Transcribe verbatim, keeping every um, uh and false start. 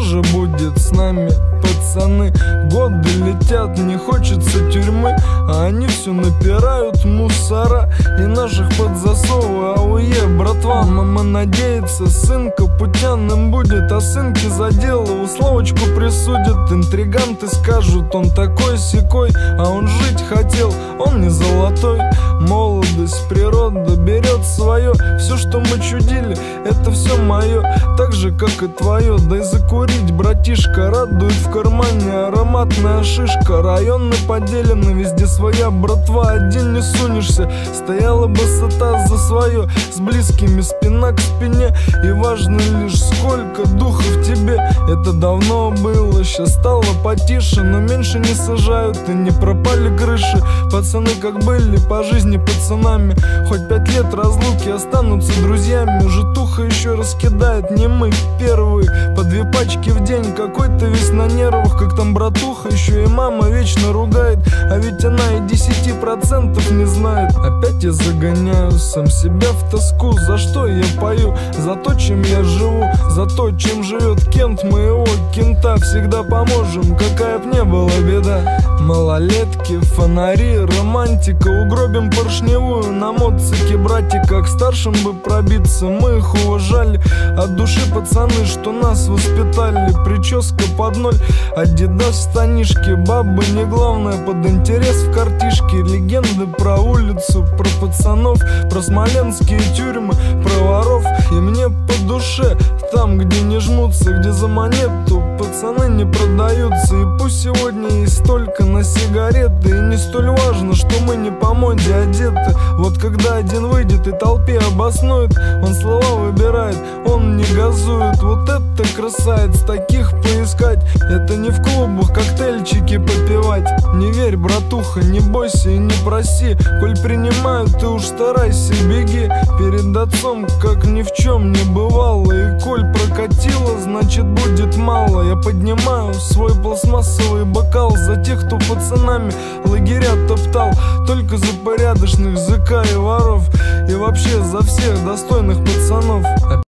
же будет с нами, пацаны? Годы летят, не хочется тюрьмы, а они все напирают мусора и наших под засовы. Ауе, братва, мама надеется, сын капутяным будет, а сынки за дело условочку присудят. Интриганты скажут, он такой-сякой, а он жить хотел, он не золотой. Молодость, природа берет свое, все, что мы чудили, это все мое, так же, как и твое. Дай закурить, братишка, радует в кармане ароматная шишка. Районы поделены, везде своя братва, один не сунешься. Стояла босота за свое, с близкими спина к спине, и важно лишь сколько духа в тебе. Это давно было, сейчас стало потише, но меньше не сажают и не пропали крыши. Пацаны как были по жизни пацанами, хоть пять лет разлуки останутся друзьями. Житуха еще раскидает, не мы первые, по две пачки в день, какой-то весь на нервах. Как там братуха, еще и мама вечно ругает, а ведь она и десяти процентов не знает. Опять я загоняю сам себя в тоску. За что я пою? За то, чем я живу, за то, чем живет Кент моего кента. Всегда поможем, какая б не была беда. Малолетки, фонари, романтика, угробим поршневую на моцике, братика. К старшим бы пробиться, мы их уважали от души, пацаны, что нас воспитали. Прическа под ноль, адидас в штанишке, бабы не главное, под интерес в картишке. Легенды про улицу, про пацанов, про смоленские тюрьмы, про воров. И мне по душе, там, где не жмутся, где за монету пацаны не продаются. И пусть сегодня есть только на сигареты, и не столь важно, что мы не по моде одеты. Вот когда один выйдет и толпе обоснует, он слова выбирает, он не газует. Вот это красавец, таких поискать, это не в клубах коктейльчики попивать. Не верь, братуха, не бойся и не проси, коль принимают, ты уж старайся, беги перед отцом, как ни в чем не бывало. И коль прокатило, значит будет мало. Я поднимаю свой пластмассовый бокал за тех, кто пацанами лагеря топтал, только за порядочных зэка и воров, и вообще за всех достойных пацанов.